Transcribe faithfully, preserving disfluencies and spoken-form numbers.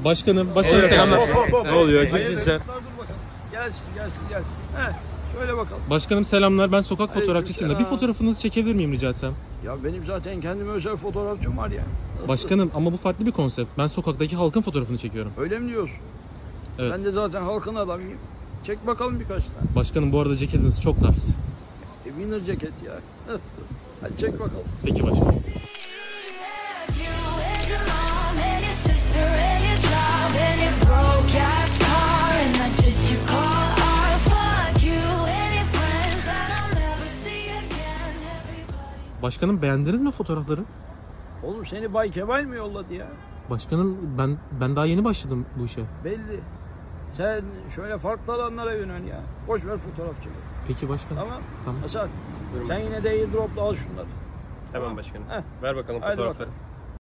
Başkanım, başkanım selamlar. Ne oluyor? Kimsin sen? Gelsin, gelsin, gelsin. Heh, şöyle bakalım. Başkanım selamlar. Ben sokak fotoğrafçısıyım da bir Aleykümselam. fotoğrafınızı çekebilir miyim rica etsem? Ya benim zaten kendime özel fotoğrafçım var ya. Başkanım ama bu farklı bir konsept. Ben sokaktaki halkın fotoğrafını çekiyorum. Öyle mi diyorsun? Evet. Ben de zaten halkın adamıyım. Çek bakalım birkaç tane. Başkanım bu arada ceketiniz çok tarz. E, winner ceket ya. Hadi çek bakalım. Peki başkanım. Başkanım beğendiniz mi fotoğrafları? Oğlum seni Bay Kemal mi yolladı ya? Başkanım ben ben daha yeni başladım bu işe. Belli. Sen şöyle farklı alanlara yönel ya. Boş ver fotoğrafçılığı. Peki başkanım. Tamam. Tamam. Hasan sen yine de airdrop'la al şunları. Tamam başkanım. Heh. Ver bakalım Hadi fotoğrafları. bakalım.